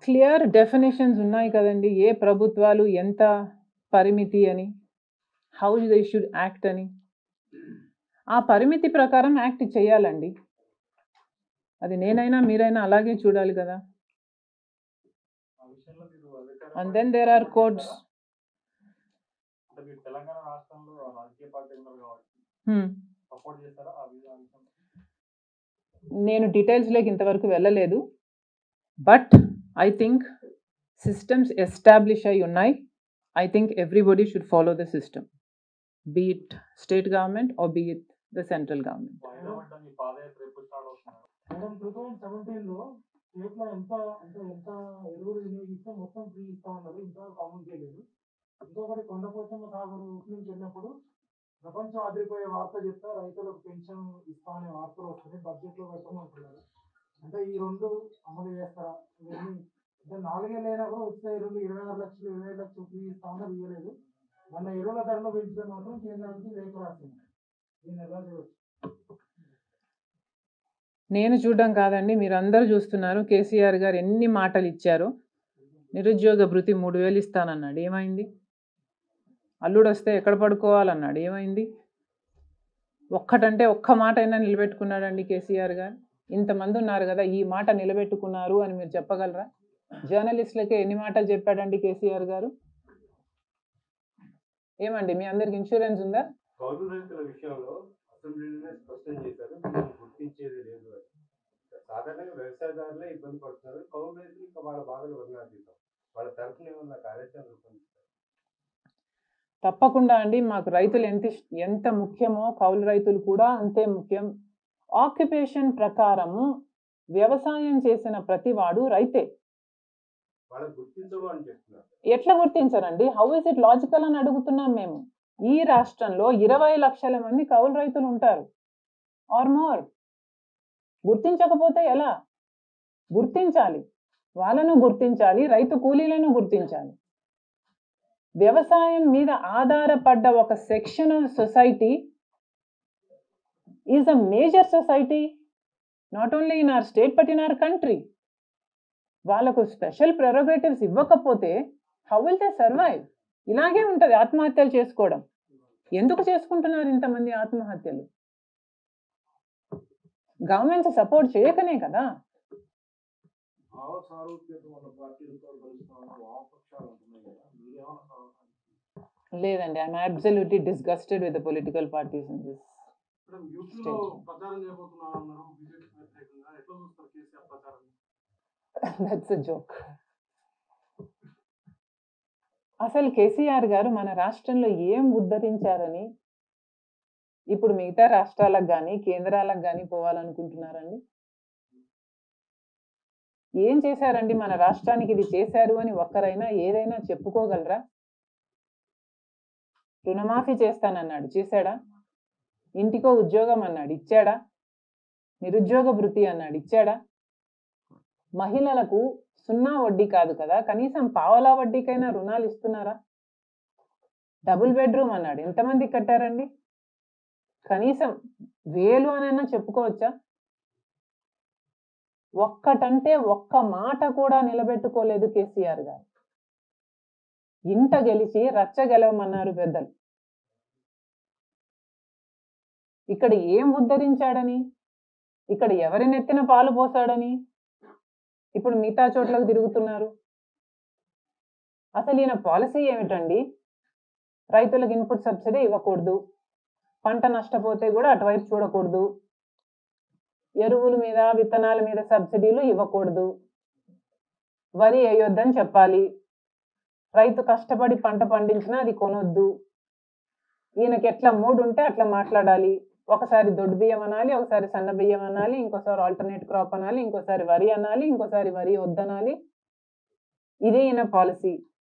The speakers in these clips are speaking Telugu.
క్లియర్ డెఫినేషన్స్ ఉన్నాయి కదండి, ఏ ప్రభుత్వాలు ఎంత పరిమితి అని, హౌ దే షుడ్ యాక్ట్ అని. ఆ పరిమితి ప్రకారం యాక్ట్ చేయాలండి. అది నేనైనా మీరైనా అలాగే చూడాలి కదా. And then there are codes. Telangana రాష్ట్రంలో రాజకీయ పార్టీ ఉన్నారు కాబట్టి సపోర్ట్ చేస్తారా ఆ విషయం? నేను డీటెయిల్స్లోకి ఇంతవరకు వెళ్ళలేదు. But I think systems establish అయి ఉన్నాయి. I think everybody should follow the system, be it state government or be it the central government. 2017లో స్టేట్లో ఎంత ఎరువులు వినియోగిస్తే మొత్తం ఫ్రీ ఇస్తా ఉన్నారు, ఇంకా కామన్ చేయలేదు. ఇంకొకటి కొండపోచమ్మ సాగర్ నుంచి వెళ్ళినప్పుడు ప్రపంచం ఆదిరిపోయే వార్త చెప్తా రైతులకు పెన్షన్ ఇస్తా అనే వార్తలు వస్తున్నాయి, బడ్జెట్ లో పెట్టమంటున్నారు. అంటే ఈ రెండు అమలు చేస్తారా? ఇవన్నీ అంటే 4 ఏళ్ళు అయినా కూడా వచ్చే ఎరువులు 26 లక్షలు 25 లక్షలు ఫ్రీ ఇస్తా ఉన్నారు, ఇవ్వలేదు. మన ఎరువుల ధరలు పెంచితే మాత్రం కేంద్రానికి లేఖ రాసింది. దీన్ని ఎలా చూడవచ్చు? నేను చూడడం కాదండి, మీరు అందరూ చూస్తున్నారు. కేసీఆర్ గారు ఎన్ని మాటలు ఇచ్చారో. నిరుద్యోగ భృతి 3000 ఇస్తానన్నాడు, ఏమైంది? అల్లుడు వస్తే ఎక్కడ పడుకోవాలన్నాడు, ఏమైంది? ఒక్కటంటే ఒక్క మాట అయినా నిలబెట్టుకున్నాడండి కేసీఆర్ గారు. ఇంతమంది ఉన్నారు కదా, ఈ మాట నిలబెట్టుకున్నారు అని మీరు చెప్పగలరా? జర్నలిస్టులకే ఎన్ని మాటలు చెప్పాడండి కేసీఆర్ గారు? ఏమండి మీ అందరికి ఇన్సూరెన్స్ ఉందా? కౌలు రైతుల విషయంలో అసెంబ్లీలోనే స్పష్టం చేశారు, గుర్తించేది లేదు అని. సాధారణంగా వ్యవసాయదారులే ఇబ్బంది పడుతున్నారు, కౌలు రైతులు ఇంకా వాళ్ళ బాధలు వర్ణాతీతం. వాళ్ళ తరఫున ఏమన్నా కార్యాచరణ రూపొందిస్తారు? తప్పకుండా అండి. మాకు రైతులు ఎంత ముఖ్యమో కౌలు రైతులు కూడా అంతే ముఖ్యం. ఆక్యుపేషన్ ప్రకారము వ్యవసాయం చేసిన ప్రతివాడు రైతే. ఎట్లా గుర్తించరండి? హౌ ఇస్ ఇట్ లాజికల్ అని అడుగుతున్నాం మేము. ఈ రాష్ట్రంలో 20 లక్షల మంది కౌలు రైతులు ఉంటారు ఆర్ మోర్. గుర్తించకపోతే ఎలా? గుర్తించాలి, వాళ్ళను గుర్తించాలి, రైతు కూలీలను గుర్తించాలి. వ్యవసాయం మీద ఆధారపడ్డ ఒక section of society is a major society, not only in our state but in our country. వాళ్ళకు స్పెషల్ ప్రెరోగేటివ్స్ ఇవ్వకపోతే హౌ విల్ దే సర్వైవ్? ఇలాగే ఉంటుంది ఆత్మహత్యలు చేసుకోవడం. ఎందుకు చేసుకుంటున్నారు ఇంతమంది ఆత్మహత్యలు? గవర్నమెంట్ సపోర్ట్ చేయకనే కదా. లేదండి, I'm absolutely disgusted with the political parties in this state. That's a joke. అసలు కేసీఆర్ గారు మన రాష్ట్రంలో ఏం ఉద్ధరించారని ఇప్పుడు మిగతా రాష్ట్రాలకు కానీ కేంద్రాలకు కానీ పోవాలనుకుంటున్నారండి? ఏం చేశారండి మన రాష్ట్రానికి? ఇది చేశారు అని ఒక్కరైనా ఏదైనా చెప్పుకోగలరా? రుణమాఫీ చేస్తానన్నాడు, చేశాడా? ఇంటికో ఉద్యోగం అన్నాడు, ఇచ్చాడా? నిరుద్యోగ భృతి అన్నాడు, ఇచ్చాడా? మహిళలకు 0 వడ్డీ కాదు కదా, కనీసం పావలా వడ్డీకైనా రుణాలు ఇస్తున్నారా? డబుల్ బెడ్రూమ్ అన్నాడు, ఎంతమందికి కట్టారండి? కనీసం 1000 అనైనా చెప్పుకోవచ్చా? ఒక్కటంటే ఒక్క మాట కూడా నిలబెట్టుకోలేదు కేసీఆర్ గారు. ఇంట గెలిచి రచ్చ గెలవమన్నారు పెద్దలు. ఇక్కడ ఏం ఉద్ధరించాడని, ఇక్కడ ఎవరి నెత్తిన పాలు పోసాడని ఇప్పుడు మిగతా చోట్లకు తిరుగుతున్నారు. అసలు ఈయన పాలసీ ఏమిటండి? రైతులకు ఇన్పుట్ సబ్సిడీ ఇవ్వకూడదు, పంట నష్టపోతే కూడా అటువైపు చూడకూడదు, ఎరువుల మీద విత్తనాల మీద సబ్సిడీలు ఇవ్వకూడదు, వరి వేయొద్దని చెప్పాలి, రైతు కష్టపడి పంట పండించినా అది కొనొద్దు. ఈయనకి ఎట్లా మూడు ఉంటే అట్లా మాట్లాడాలి. ఒకసారి దొడ్డు బియ్యం అనాలి, ఒకసారి సన్న బియ్యం అనాలి, ఇంకోసారి ఆల్టర్నేట్ క్రాప్ అనాలి, ఇంకోసారి వరి అనాలి, ఇంకోసారి వరి వద్దనాలి. ఇది ఈయన పాలసీ.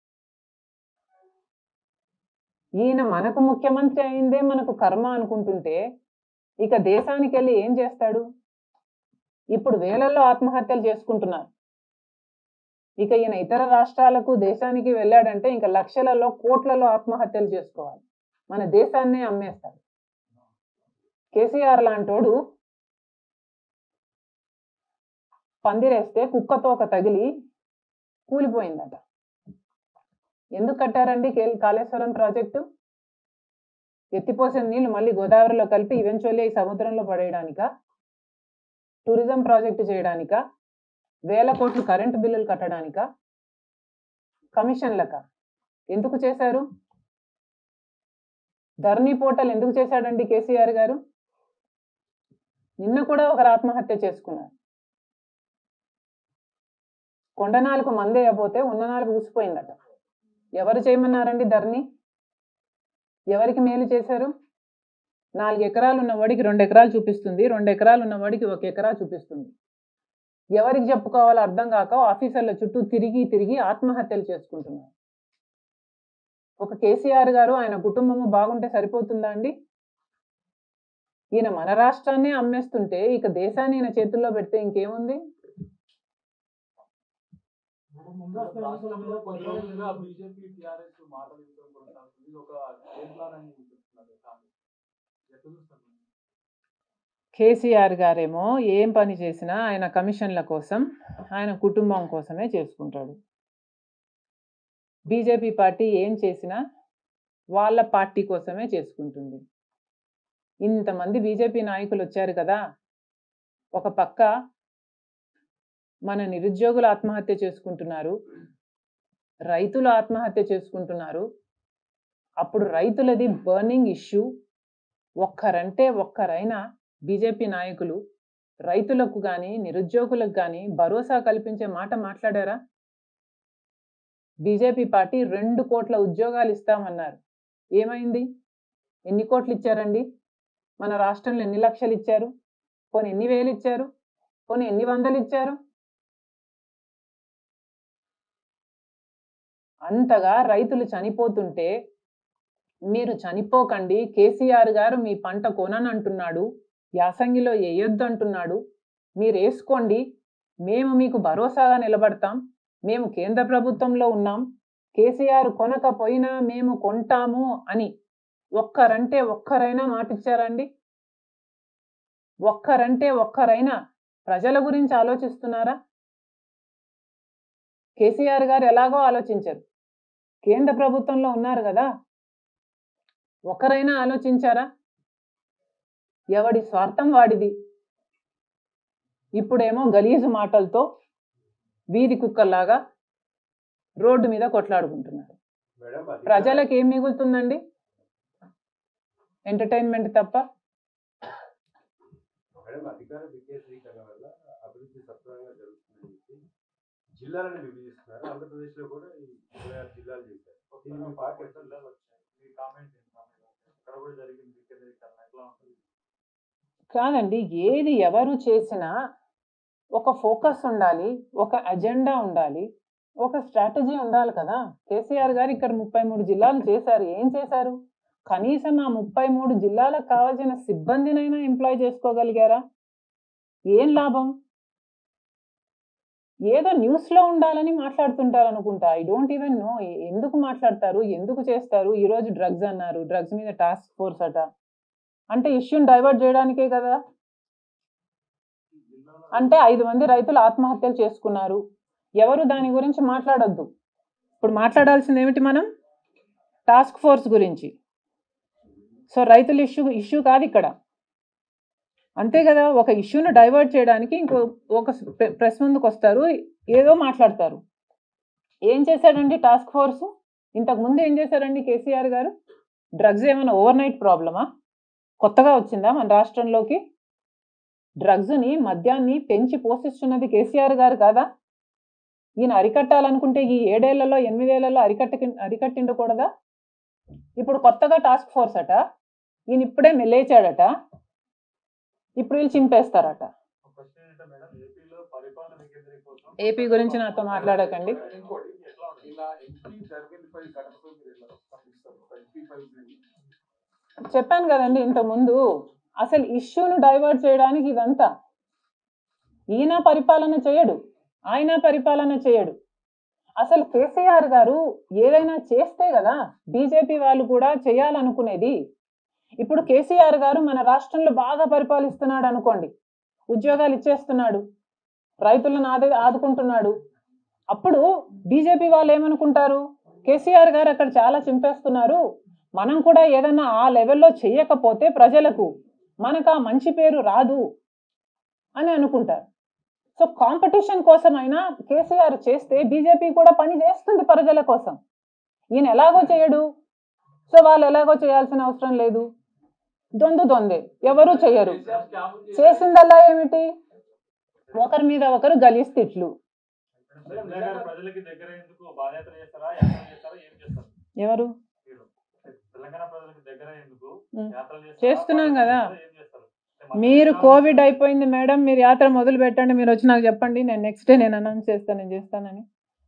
ఈయన మనకు ముఖ్యమంత్రి అయిందే మనకు కర్మ అనుకుంటుంటే ఇక దేశానికి వెళ్ళి ఏం చేస్తాడు? ఇప్పుడు వేలల్లో ఆత్మహత్యలు చేసుకుంటున్నారు. ఇక ఈయన ఇతర రాష్ట్రాలకు దేశానికి వెళ్ళాడంటే ఇంకా లక్షలలో కోట్లలో ఆత్మహత్యలు చేసుకోవాలి. మన దేశాన్నే అమ్మేస్తాడు. కేసీఆర్ లాంటోడు పందిరేస్తే కుక్కతోక తగిలి కూలిపోయిందట. ఎందుకు కట్టారండి కాళేశ్వరం ప్రాజెక్టు? ఎత్తిపోసిన నీళ్లు మళ్ళీ గోదావరిలో కలిపి ఈవెన్చువల్లీ సముద్రంలో పడేయడానికా? Tourism project చేయడానికా? వేల కోట్లు కరెంటు బిల్లులు కట్టడానికా? కమిషన్లక? ఎందుకు చేశారు? ధరణి పోర్టల్ ఎందుకు చేశాడండి కేసీఆర్ గారు? నిన్న కూడా ఒకరు ఆత్మహత్య చేసుకున్నారు. కొండ నాలుగు మందేయపోతే ఉన్న నాలుగు ఊసిపోయిందట. ఎవరు చేయమన్నారండి ధరణి? ఎవరికి మేలు చేశారు? 4 ఎకరాలు ఉన్న వాడికి 2 ఎకరాలు చూపిస్తుంది, 2 ఎకరాలు ఉన్న వాడికి 1 ఎకరా చూపిస్తుంది. ఎవరికి చెప్పుకోవాలో అర్థం కాక ఆఫీసర్ల చుట్టూ తిరిగి తిరిగి ఆత్మహత్యలు చేసుకుంటున్నారు. ఒక కేసీఆర్ గారు ఆయన కుటుంబము బాగుంటే సరిపోతుందా అండి? ఈయన మన రాష్ట్రాన్నే అమ్మేస్తుంటే ఇక దేశాన్ని ఈయన చేతుల్లో పెడితే ఇంకేముంది? కేసీఆర్ గారేమో ఏం పని చేసినా ఆయన కమిషన్ల కోసం, ఆయన కుటుంబం కోసమే చేసుకుంటాడు. బీజేపీ పార్టీ ఏం చేసినా వాళ్ళ పార్టీ కోసమే చేసుకుంటుంది. ఇంతమంది బీజేపీ నాయకులు వచ్చారు కదా, ఒక పక్క మన నిరుద్యోగులు ఆత్మహత్య చేసుకుంటున్నారు, రైతులు ఆత్మహత్య చేసుకుంటున్నారు. అప్పుడు రైతులది బర్నింగ్ ఇష్యూ. ఒక్కరంటే ఒక్కరైనా బీజేపీ నాయకులు రైతులకు కానీ నిరుద్యోగులకు కానీ భరోసా కల్పించే మాట మాట్లాడారా? బీజేపీ పార్టీ 2 కోట్ల ఉద్యోగాలు ఇస్తామన్నారు. ఏమైంది? ఎన్ని కోట్లు ఇచ్చారండి? మన రాష్ట్రంలో ఎన్ని లక్షలు ఇచ్చారు? పోనీ ఎన్ని వేలు ఇచ్చారు? పోనీ ఎన్ని వందలు ఇచ్చారు? అంతగా రైతులు చనిపోతుంటే మీరు చనిపోకండి, కేసీఆర్ గారు మీ పంట కొననంటున్నాడు, యాసంగిలో వేయొద్దు అంటున్నాడు, మీరు వేసుకోండి, మేము మీకు భరోసాగా నిలబడతాం, మేము కేంద్ర ప్రభుత్వంలో ఉన్నాం, కేసీఆర్ కొనకపోయినా మేము కొంటాము అని ఒక్కరంటే ఒక్కరైనా మాటిచ్చారండి? ఒక్కరంటే ఒక్కరైనా ప్రజల గురించి ఆలోచిస్తున్నారా? కేసీఆర్ గారు ఎలాగో ఆలోచించరు, కేంద్ర ప్రభుత్వంలో ఉన్నారు కదా, ఒకరైనా ఆలోచించారా? ఎవడి స్వార్థం వాడిది. ఇప్పుడేమో గలీజు మాటలతో వీధి కుక్కల్లాగా రోడ్డు మీద కొట్లాడుకుంటున్నారు. ప్రజలకు ఏం మిగులుతుందండి? ఎంటర్టైన్మెంట్ తప్ప. అధికార వికేంద్రీకరణ వల్ల అభివృద్ధి సత్వరంగా జరుగుతుందని చెప్పి జిల్లాలను విభజిస్తున్నారు. ఆంధ్రప్రదేశ్లో కూడా ఈ 26 జిల్లాలు చేశారు. కాదండి, ఏది ఎవరు చేసినా ఒక ఫోకస్ ఉండాలి, ఒక అజెండా ఉండాలి, ఒక స్ట్రాటజీ ఉండాలి కదా. కేసీఆర్ గారు ఇక్కడ 33 జిల్లాలు చేశారు. ఏం చేశారు? కనీసం ఆ 33 జిల్లాలకు కావాల్సిన సిబ్బందినైనా ఎంప్లాయ్ చేసుకోగలిగారా? ఏం లాభం? ఏదో న్యూస్లో ఉండాలని మాట్లాడుతుంటారు అనుకుంటా. ఐ డోంట్ ఈవెన్ నో ఎందుకు మాట్లాడతారు, ఎందుకు చేస్తారు. ఈరోజు డ్రగ్స్ అన్నారు, డ్రగ్స్ మీద టాస్క్ ఫోర్స్ అట. అంటే ఇష్యూని డైవర్ట్ చేయడానికే కదా. అంటే 5 మంది రైతులు ఆత్మహత్యలు చేసుకున్నారు, ఎవరు దాని గురించి మాట్లాడొద్దు. ఇప్పుడు మాట్లాడాల్సింది ఏమిటి? మనం టాస్క్ ఫోర్స్ గురించి. సో రైతుల ఇష్యూ కాదు ఇక్కడ, అంతే కదా. ఒక ఇష్యూను డైవర్ట్ చేయడానికి ఒక ప్రెస్ ముందుకు వస్తారు, ఏదో మాట్లాడతారు. ఏం చేశాడండి టాస్క్ ఫోర్సు? ఇంతకుముందు ఏం చేశారండి కేసీఆర్ గారు? డ్రగ్స్ ఏమైనా ఓవర్ నైట్ ప్రాబ్లమా? కొత్తగా వచ్చిందా మన రాష్ట్రంలోకి? డ్రగ్స్ని, మద్యాన్ని పెంచి పోషిస్తున్నది కేసీఆర్ గారు కాదా? ఈయన అరికట్టాలనుకుంటే ఈ 7 ఏళ్లలో 8 ఏళ్లలో అరికట్టిండకూడదా? ఇప్పుడు కొత్తగా టాస్క్ ఫోర్స్ అట, ఈయన ఇప్పుడే లేచాడట, ఇప్పుడు వీళ్ళు చింపేస్తారట. ఏపీ గురించి నాతో మాట్లాడకండి. చెప్పాను కదండి ఇంతకుముందు, అసలు ఇష్యూను డైవర్ట్ చేయడానికి ఇదంతా. ఈయన పరిపాలన చేయడు, ఆయన పరిపాలన చేయడు. అసలు కేసీఆర్ గారు ఏదైనా చేస్తే కదా బీజేపీ వాళ్ళు కూడా చేయాలనుకునేది. ఇప్పుడు కేసీఆర్ గారు మన రాష్ట్రంలో బాగా పరిపాలిస్తున్నాడు అనుకోండి, ఉద్యోగాలు ఇచ్చేస్తున్నాడు, రైతులను ఆదుకుంటున్నాడు, అప్పుడు బీజేపీ వాళ్ళు ఏమనుకుంటారు, కేసీఆర్ గారు అక్కడ చాలా చింపేస్తున్నారు, మనం కూడా ఏదన్నా ఆ లెవెల్లో చేయకపోతే ప్రజలకు మనకు ఆ మంచి పేరు రాదు అని అనుకుంటారు. సో కాంపిటీషన్ కోసమైనా కేసీఆర్ చేస్తే బీజేపీ కూడా పని చేస్తుంది ప్రజల కోసం. ఈయన ఎలాగో చేయడు, సో వాళ్ళు ఎలాగో చేయాల్సిన అవసరం లేదు, దొందే ఎవరు చేయరు. చేసిందల్లా ఏమిటి, ఒకరి మీద ఒకరు గలీజ్ తిట్లు. ఎవరు చేస్తున్నాం కదా. మీరు కోవిడ్ అయిపోయింది మేడం, మీరు యాత్ర మొదలు పెట్టండి, మీరు వచ్చి నాకు చెప్పండి, నేను నెక్స్ట్ డే నేను అనౌన్స్ చేస్తాను, నేను చేస్తానని.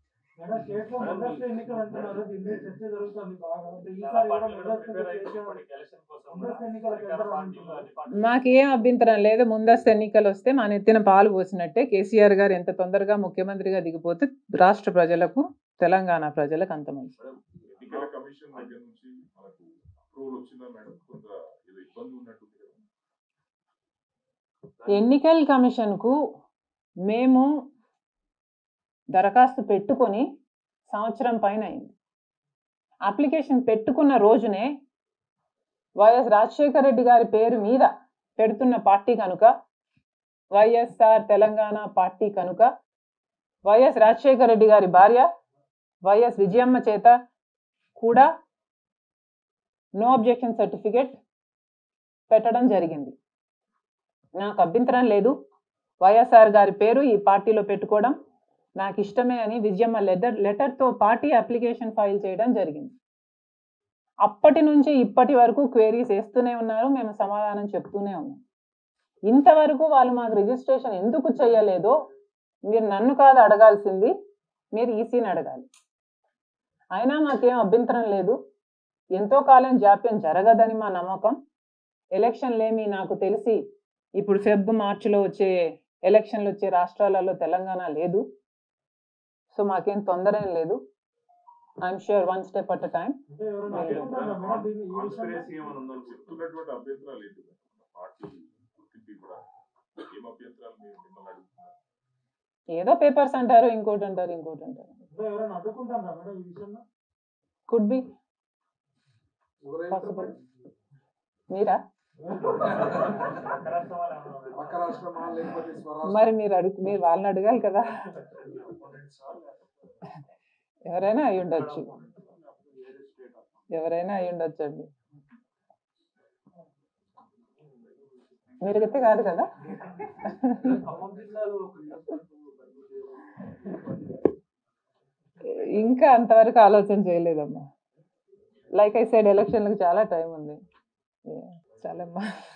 మాకేం అభ్యంతరం లేదు, ముందస్తు ఎన్నికలు వస్తే మా నెత్తిన పాలు పోసినట్టే. కేసీఆర్ గారు ఎంత తొందరగా ముఖ్యమంత్రిగా దిగిపోతే రాష్ట్ర ప్రజలకు, తెలంగాణ ప్రజలకు అంత మంచి. ఎన్నికల కమిషన్కు మేము దరఖాస్తు పెట్టుకొని సంవత్సరం పైన అయింది. అప్లికేషన్ పెట్టుకున్న రోజునే వైఎస్ రాజశేఖర రెడ్డి గారి పేరు మీద పెడుతున్న పార్టీ కనుక, వైఎస్ఆర్ తెలంగాణ పార్టీ కనుక, వైఎస్ రాజశేఖర రెడ్డి గారి భార్య వైఎస్ విజయమ్మ చేత కూడా నో అబ్జెక్షన్ సర్టిఫికేట్ పెట్టడం జరిగింది. నాకు అభ్యంతరం లేదు, వైఎస్ఆర్ గారి పేరు ఈ పార్టీలో పెట్టుకోవడం నాకు ఇష్టమే అని విజయమ్మ లెటర్తో పార్టీ అప్లికేషన్ ఫైల్ చేయడం జరిగింది. అప్పటి నుంచి ఇప్పటి వరకు క్వేరీస్ వేస్తూనే ఉన్నారు, మేము సమాధానం చెప్తూనే ఉన్నాం. ఇంతవరకు వాళ్ళు మాకు రిజిస్ట్రేషన్ ఎందుకు చేయలేదో మీరు నన్ను కాదు అడగాల్సింది, మీరు ఈసీని అడగాలి. అయినా మాకేం అభ్యంతరం లేదు, ఎంతో కాలం జాప్యం జరగదని మా నమ్మకం. ఎలక్షన్లేమి నాకు తెలిసి ఇప్పుడు మార్చిలో వచ్చే ఎలక్షన్లు వచ్చే రాష్ట్రాలలో తెలంగాణ లేదు, సో మాకేం తొందర ఏం లేదు. I'm sure one step at a time. ఏదో పేపర్స్ అంటారు, ఇంకోటి అంటారు. Could be possible. మీరా మరి మీరు వాళ్ళని అడగాలి కదా. ఎవరైనా అయి ఉండొచ్చు అండి, మీరైతే కాదు కదా. ఇంకా అంతవరకు ఆలోచన చేయలేదమ్మా. లైక్ ఐ సెడ్, ఎలక్షన్లకు చాలా టైం ఉంది. చాలమ్మా.